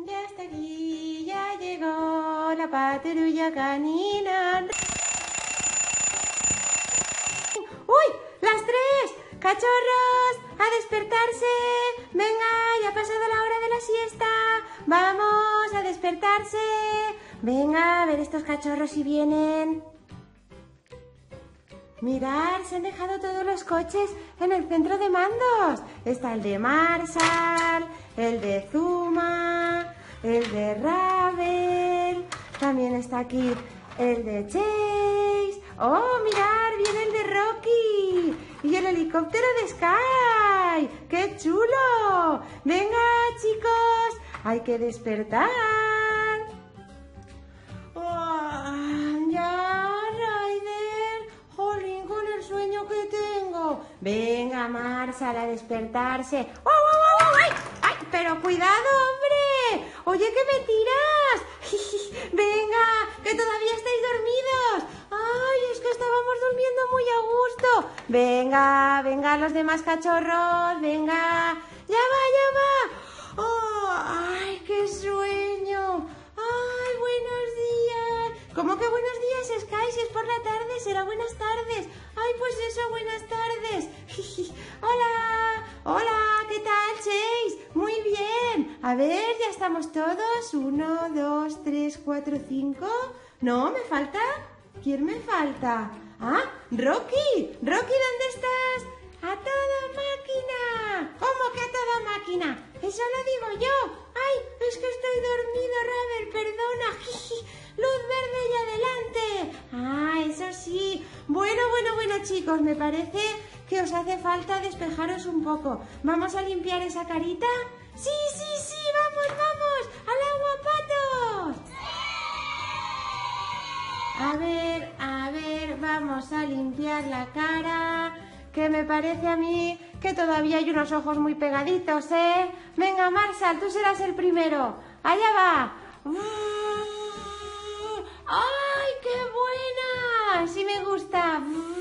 Ya está aquí, ya llegó la patrulla canina. ¡Uy! ¡Las 3! ¡Cachorros! ¡A despertarse! ¡Venga! Ya ha pasado la hora de la siesta. ¡Vamos a despertarse! Venga, a ver estos cachorros si vienen. Mirad, se han dejado todos los coches en el centro de mandos. Está el de Marshall, el de Zuma, el de Ravel. También está aquí el de Chase. ¡Oh, mirad! Viene el de Rocky. Y el helicóptero de Sky. ¡Qué chulo! Venga, chicos, hay que despertar. Venga, Marshall, a despertarse. ¡Oh, oh, oh! ¡Ay! ¡Ay! ¡Pero cuidado, hombre! ¡Oye, que me tiras! ¡Venga, que todavía estáis dormidos! ¡Ay, es que estábamos durmiendo muy a gusto! Venga, venga, los demás cachorros, venga. ¡Ya va, ya va! ¡Oh! ¡Ay, qué sueño! ¡Ay, buenos días! ¿Cómo que buenos días, Sky? Si es por la tarde, será buenas tardes. ¡Ay, pues eso, buenas tardes! ¡Hola! ¡Hola! ¿Qué tal, Chase? ¡Muy bien! A ver, ¿ya estamos todos? 1, 2, 3, 4, 5... ¿No? ¿Me falta? ¿Quién me falta? ¡Ah! ¡Rocky! ¡Rocky, ¿dónde estás? ¡A toda máquina! ¿Cómo que a toda máquina? ¡Eso lo digo yo! ¡Ay! Es que estoy dormido, Ravel, perdona. ¡Luz verde y adelante! ¡Ah, eso sí! Bueno, chicos, me parece que os hace falta despejaros un poco. ¿Vamos a limpiar esa carita? ¡Sí, sí, sí! ¡Vamos, vamos! ¡Al agua, patos! A ver, vamos a limpiar la cara, que me parece a mí que todavía hay unos ojos muy pegaditos, ¿eh? Venga, Marshall, tú serás el primero. ¡Allá va! ¡Ay, qué buena! Sí me gusta.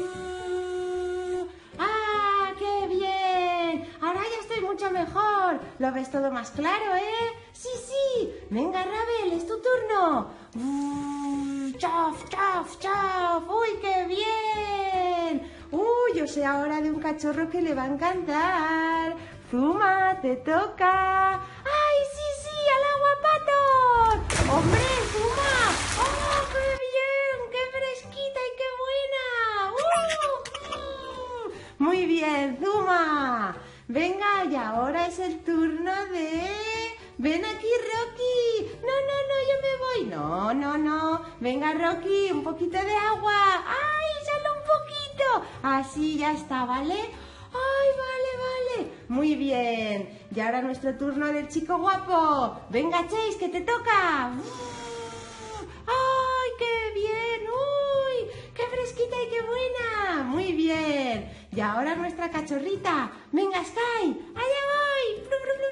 ¡Ah, qué bien! Ahora ya estoy mucho mejor. Lo ves todo más claro, ¿eh? Sí, sí. Venga, Ravel, es tu turno. ¡Chaf, chaf, chaf! ¡Uy, qué bien! ¡Uy, yo sé ahora de un cachorro que le va a encantar! Zuma, te toca. ¡Ay, sí, sí! ¡Al agua, patos! ¡Hombre, Zuma! ¡Oh, qué bien! ¡Qué fresquita y qué buena! Muy bien, Zuma. Venga, y ahora es el turno de... ¡Ven aquí, Rocky! No, yo me voy. No. Venga, Rocky, un poquito de agua. ¡Ay, solo un poquito! Así ya está, ¿vale? ¡Ay, vale! Muy bien. Y ahora nuestro turno del chico guapo. Venga, Chase, que te toca. ¡Ay, qué bien! ¡Uy! ¡Qué fresquita y qué buena! Muy bien. Y ahora nuestra cachorrita. Venga, Sky. ¡Allá voy!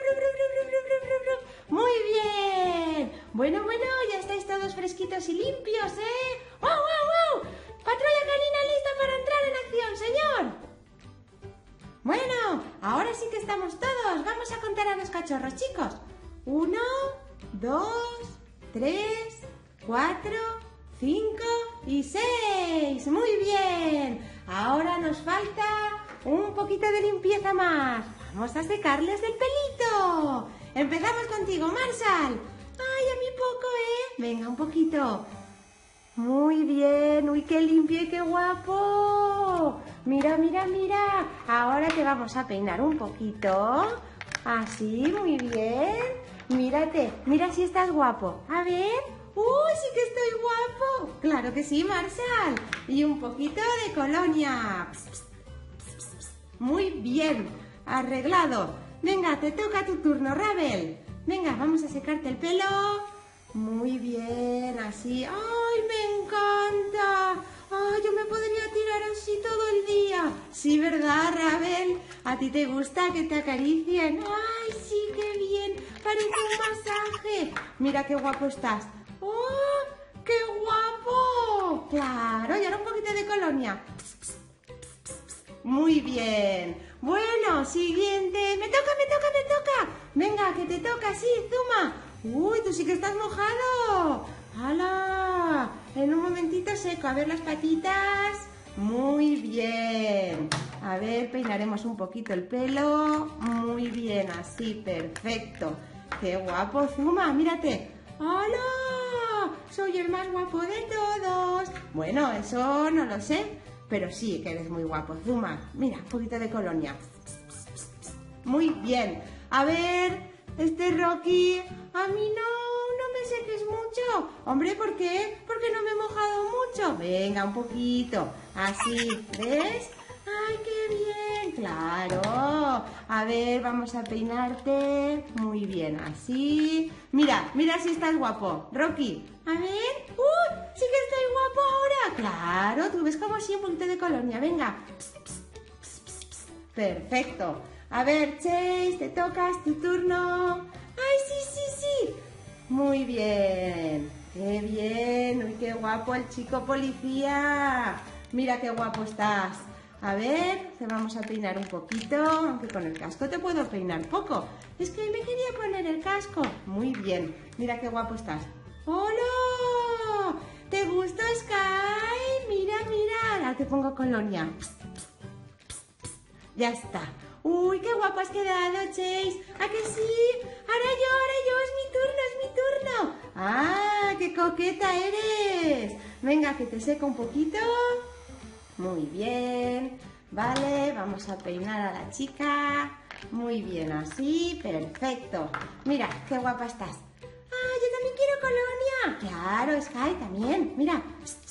Muy bien. Bueno, ya estáis todos fresquitos y limpios, ¿eh? ¡Wow! ¡Patrulla canina lista para entrar en acción, señor! Bueno, ahora sí que estamos todos. Vamos a contar a los cachorros, chicos. 1, 2, 3, 4, 5 y 6. Muy bien. Ahora nos falta un poquito de limpieza más. Vamos a secarles del pelito. Empezamos contigo, Marshall. Ay, a mí poco, ¿eh? Venga, un poquito. Muy bien. Uy, qué limpio y qué guapo. Mira. Ahora te vamos a peinar un poquito. Así, muy bien. Mírate, mira si estás guapo. A ver. ¡Uy, sí que estoy guapo! ¡Claro que sí, Marshall! Y un poquito de colonia. Muy bien, arreglado. Venga, te toca tu turno, Ravel. Venga, vamos a secarte el pelo. Muy bien, así. ¡Ay, me encanta! ¡Ay, yo me podría tirar así todo el día! Sí, ¿verdad, Ravel? ¿A ti te gusta que te acaricien? ¡Ay, sí, qué bien! Parece un masaje. Mira qué guapo estás. ¡Oh, qué guapo! ¡Claro! Y ahora un poquito de colonia. Muy bien. Bueno, siguiente. ¡Me toca! Venga, que te toca, sí, Zuma. Uy, tú sí que estás mojado. ¡Hala! En un momentito seco. A ver las patitas. Muy bien. A ver, peinaremos un poquito el pelo. Muy bien, así, perfecto. ¡Qué guapo, Zuma! ¡Mírate! ¡Hala! Soy el más guapo de todos. Bueno, eso no lo sé, pero sí que eres muy guapo, Zuma. Mira, un poquito de colonia. Muy bien. A ver, Rocky, a mí no me seques mucho. Hombre, ¿por qué? Porque no me he mojado mucho. Venga, un poquito. Así, ¿ves? ¡Ay, qué bien! ¡Claro! A ver, vamos a peinarte. Muy bien, así. Mira si estás guapo. Rocky, a ver. ¡Uy! ¡Sí que estoy guapo ahora! ¡Claro! Tú ves como si un poquito de colonia. Venga. Perfecto. A ver, Chase, te tocas, tu turno. ¡Ay, sí! Muy bien. ¡Qué bien! ¡Uy, qué guapo el chico policía! Mira qué guapo estás. A ver, te vamos a peinar un poquito, aunque con el casco te puedo peinar poco. Es que me quería poner el casco. Muy bien, mira qué guapo estás. ¡Hola! ¿Te gustó, Sky? Mira, ahora te pongo colonia. Ya está. ¡Uy, qué guapo has quedado, Chase! ¿A que sí? Ahora yo, es mi turno. ¡Ah, qué coqueta eres! Venga, que te seco un poquito. Muy bien, vale, vamos a peinar a la chica. Muy bien, así, perfecto. Mira, qué guapa estás. ¡Ah, yo también quiero colonia! Claro, Sky, también, mira.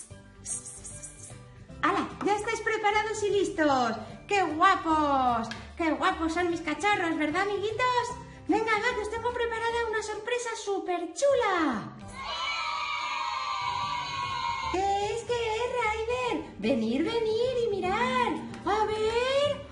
¡Hala! Ya estáis preparados y listos. ¡Qué guapos! ¡Qué guapos son mis cachorros!, ¿verdad, amiguitos? Venga, va, que os tengo preparada una sorpresa súper chula. ¿Qué es, Ryder? Venir y mirar. A ver.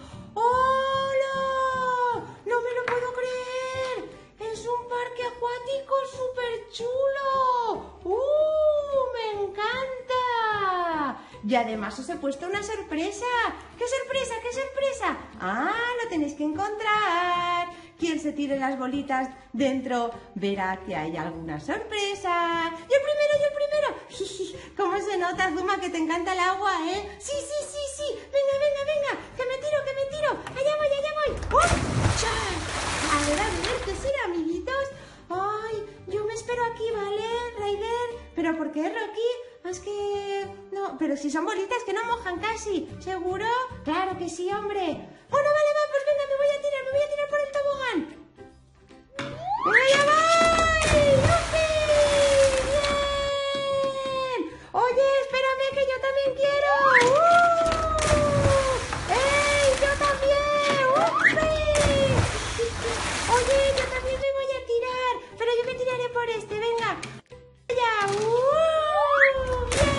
¡Hola! No me lo puedo creer. Es un parque acuático súper chulo. ¡Me encanta! Y además os he puesto una sorpresa. ¿Qué sorpresa? Ah, lo tenéis que encontrar. Quien se tire las bolitas dentro verá que hay alguna sorpresa. ¡Yo el primero! ¿Cómo se nota, Zuma, que te encanta el agua, eh? Sí. Venga, que me tiro. Allá voy. ¡Oh! A ver, ¿qué será, amiguitos? Ay, yo me espero aquí, ¿vale, Ryder? ¿Pero por qué, Rocky? Es que... No, pero si son bolitas que no mojan casi. ¿Seguro? Claro que sí, hombre. Bueno, vale, va, pues venga, me voy a tirar por el tobogán. ¡Allá voy! ¡Yupi! ¡Bien! Oye, espérame que yo también quiero. ¡Ey, yo también! ¡Upi! Oye, yo también me voy a tirar, pero yo me tiraré por este, venga. ¡Ya! ¡Bien!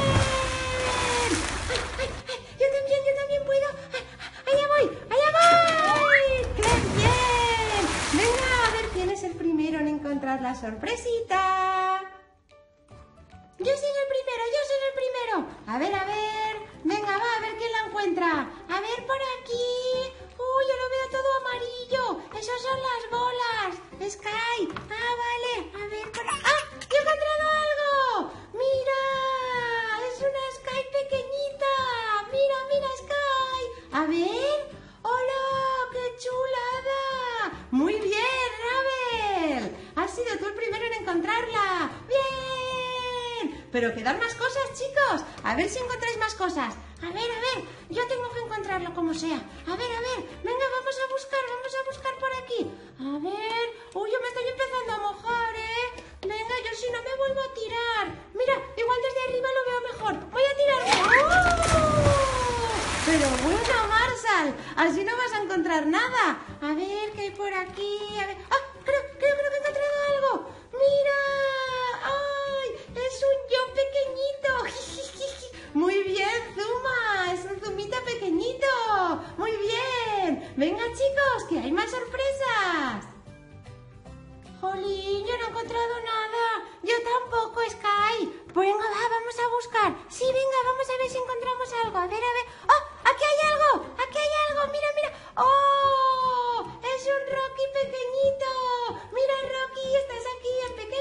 ¡Ay! Yo también puedo. ¡Allá voy! ¡Qué bien! Venga, a ver quién es el primero en encontrar la sorpresita. Yo soy el primero. A ver. Venga, va, a ver quién la encuentra. A ver, por aquí. Uy, yo lo veo todo amarillo. Esas son las bolas. Sky. Ah, vale. A ver, por aquí. ¡Ah! ¡Yo he encontrado algo! ¡Mira! Es una Sky pequeñita. Mira, Sky. A ver. ¡Hola! ¡Qué chulada! Muy bien, Ravel. Has sido tú el primero en encontrarla. ¡Bien! Pero quedan más cosas, chicos. A ver si encontráis más cosas. A ver. Yo tengo que encontrarlo como sea. A ver. Venga, vamos a buscar por aquí. A ver. Uy, yo me estoy empezando a mojar, ¿eh? Venga, yo si no me vuelvo a tirar. Mira, igual desde arriba lo veo mejor. Voy a tirar. ¡Oh! Pero bueno, Marshall, así no vas a encontrar nada. A ver, ¿qué hay por aquí? A ver. ¡Ah! Creo que he encontrado algo. ¡Mira! ¡Ay! Es un yo pequeñito. Muy bien, Zuma. Es un Zumita pequeñito. Muy bien. Venga, chicos, que hay más sorpresas. Jolín, yo no he encontrado nada. Yo tampoco, Sky. Venga, vamos a buscar. Sí, venga, vamos a ver si encontramos algo. A ver. ¡Oh! ¡Aquí hay algo! Mira. ¡Oh! Es un Rocky pequeñito. Mira, Rocky, estás aquí, el pequeño.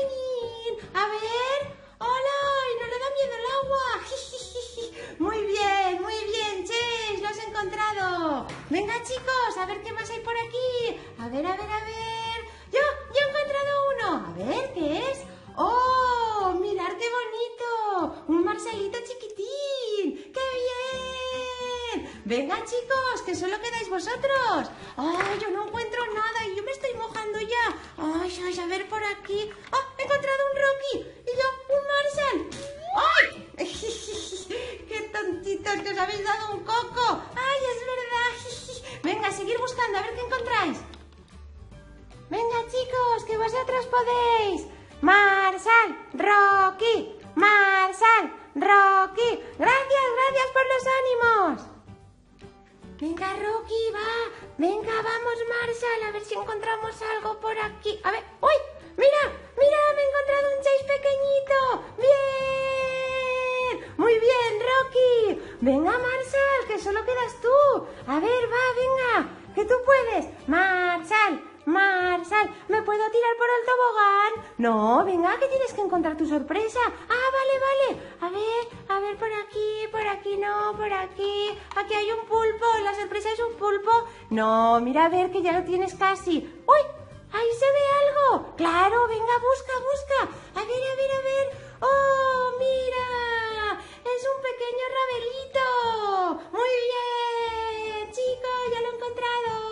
Venga, chicos, que solo quedáis vosotros. ¡Ay, yo no encuentro nada y yo me estoy mojando ya! ¡Ay, a ver por aquí! ¡Ah, he encontrado un Rocky! Y yo, un Marshall. ¡Ay! ¡Qué tontitos que os habéis dado un coco! ¡Ay, es verdad! Venga, seguid buscando, a ver qué encontráis. Venga, chicos, que vosotros podéis. Marshall, Rocky, Marshall, Rocky. Gracias por los ánimos. Venga, Rocky, va. Venga, vamos, Marshall, a ver si encontramos algo por aquí. A ver, ¡uy! ¡Mira! Me he encontrado un Chase pequeñito. ¡Bien! Muy bien, Rocky. Venga, Marshall, que solo quedas tú. A ver, va, venga, que tú puedes. Marshall, ¿me puedo tirar por el tobogán? No, venga, que tienes que encontrar tu sorpresa. Ah, vale. A ver, por aquí no, por aquí. Aquí hay un pulpo, la sorpresa es un pulpo. No, mira, a ver, que ya lo tienes casi. ¡Uy! ¡Ahí se ve algo! ¡Claro! Venga, busca. A ver. ¡Oh, mira! Es un pequeño rabelito. Muy bien, chicos, ya lo he encontrado.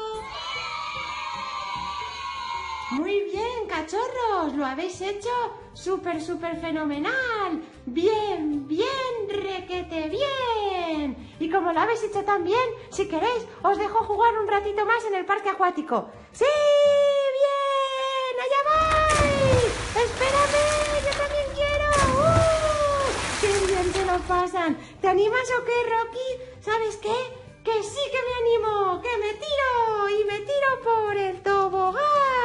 Muy bien, cachorros, lo habéis hecho súper fenomenal. Bien, requete bien. Y como lo habéis hecho tan bien, si queréis, os dejo jugar un ratito más en el parque acuático. ¡Sí! ¡Bien! ¡Allá voy! ¡Espérame! ¡Yo también quiero! ¡Qué bien se lo pasan! ¿Te animas o qué, Rocky? ¿Sabes qué? Que sí que me animo, que me tiro y me tiro por el tobogán.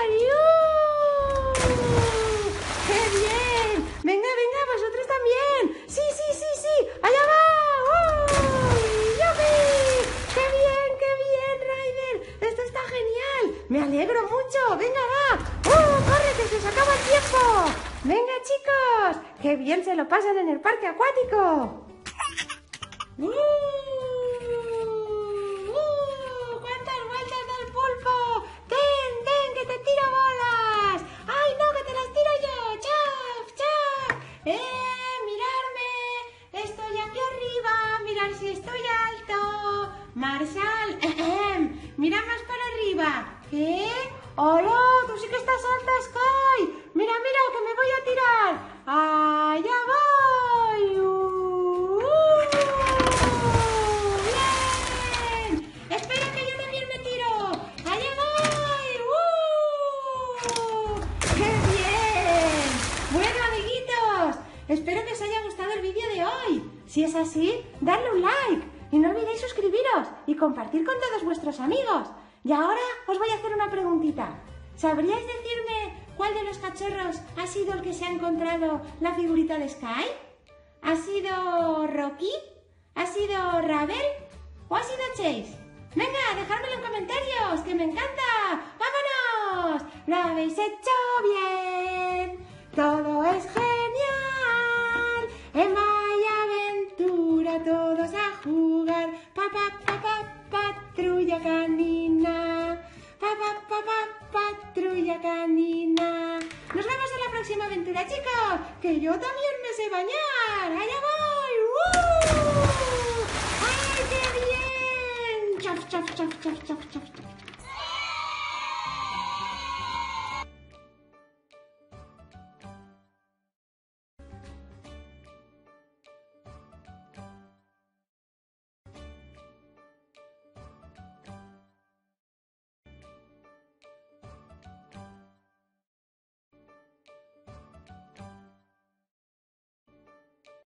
¡Qué bien! Venga, vosotros también. Sí, allá va. ¡Yupi! ¡Qué bien, Ryder! Esto está genial. Me alegro mucho. Venga, va. ¡Corre, que se os acaba el tiempo! Venga, chicos, qué bien se lo pasan en el parque acuático. Si estoy alto. Marshall, mira más para arriba. ¿Qué? ¡Hola! Tú sí que estás alta, Sky. Mira, que me voy a tirar. ¡Allá voy! ¡Bien! Espera que yo también me tiro. ¡Allá voy! ¡Qué bien! Bueno, amiguitos, espero que os haya gustado el vídeo de hoy. Si es así, dadle un like y no olvidéis suscribiros y compartir con todos vuestros amigos. Y ahora os voy a hacer una preguntita. ¿Sabríais decirme cuál de los cachorros ha sido el que se ha encontrado la figurita de Sky? ¿Ha sido Rocky? ¿Ha sido Ravel? ¿O ha sido Chase? Venga, dejádmelo en comentarios, que me encanta. ¡Vámonos! ¡Lo habéis hecho bien! ¡Todo es genial! ¡En todos a jugar! Patrulla canina! Patrulla canina! Nos vemos en la próxima aventura, chicos, que yo también me sé bañar. ¡Allá voy! ¡Ay, qué bien! ¡Chaf!